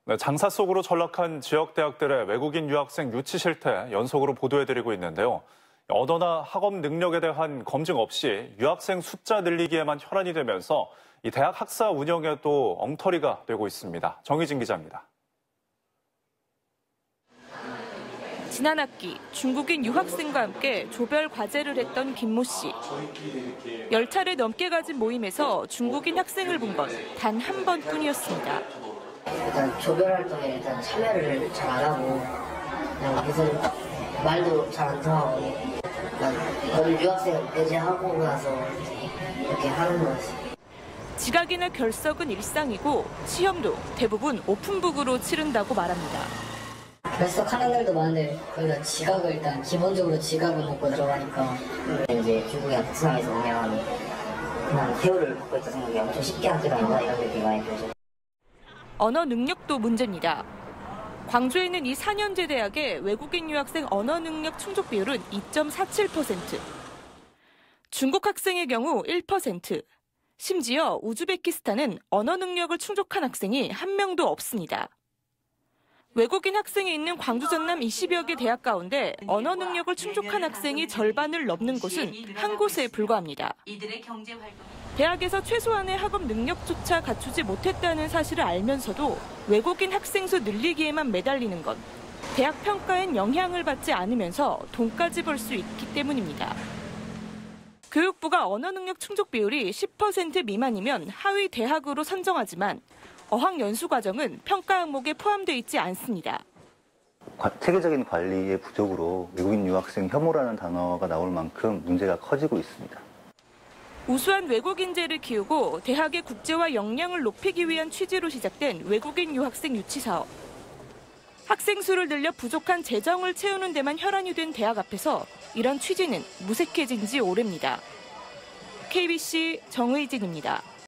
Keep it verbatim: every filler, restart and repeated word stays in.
네, 장사 속으로 전락한 지역 대학들의 외국인 유학생 유치 실태 연속으로 보도해드리고 있는데요. 언어나 학업 능력에 대한 검증 없이 유학생 숫자 늘리기에만 혈안이 되면서 이 대학 학사 운영에도 엉터리가 되고 있습니다. 정희진 기자입니다. 지난 학기 중국인 유학생과 함께 조별 과제를 했던 김모 씨. 열 차례 넘게 가진 모임에서 중국인 학생을 본 건 단 한 번뿐이었습니다. 일단 조별 활동에 일단 참여를 잘 안 하고 그냥 무슨 말도 잘 안 통하고 그냥 유학생 배제하고 나서 이렇게 하는 거지. 지각이나 결석은 일상이고 시험도 대부분 오픈북으로 치른다고 말합니다. 결석하는 날도 많은데 거기다 지각을 일단 기본적으로 지각을 먹고 들어가니까 이제 중국의 특성에서 오면 그냥 대우를 받고 있다 생각이 엄청 쉽게 하게 된다 이런 느낌이 많이 들죠. 언어 능력도 문제입니다. 광주에 있는 이 사 년제 대학의 외국인 유학생 언어 능력 충족 비율은 이 점 사칠 퍼센트. 중국 학생의 경우 일 퍼센트. 심지어 우즈베키스탄은 언어 능력을 충족한 학생이 한 명도 없습니다. 외국인 학생이 있는 광주 전남 이십여 개 대학 가운데 언어 능력을 충족한 학생이 절반을 넘는 곳은 한 곳에 불과합니다. 대학에서 최소한의 학업 능력조차 갖추지 못했다는 사실을 알면서도 외국인 학생 수 늘리기에만 매달리는 건 대학 평가엔 영향을 받지 않으면서 돈까지 벌 수 있기 때문입니다. 교육부가 언어 능력 충족 비율이 십 퍼센트 미만이면 하위 대학으로 선정하지만 어학 연수 과정은 평가 항목에 포함되어 있지 않습니다. 체계적인 관리의 부족으로 외국인 유학생 혐오라는 단어가 나올 만큼 문제가 커지고 있습니다. 우수한 외국인재를 키우고 대학의 국제화 역량을 높이기 위한 취지로 시작된 외국인 유학생 유치 사업. 학생 수를 늘려 부족한 재정을 채우는 데만 혈안이 된 대학 앞에서 이런 취지는 무색해진 지 오래입니다. 케이비씨 정의진입니다.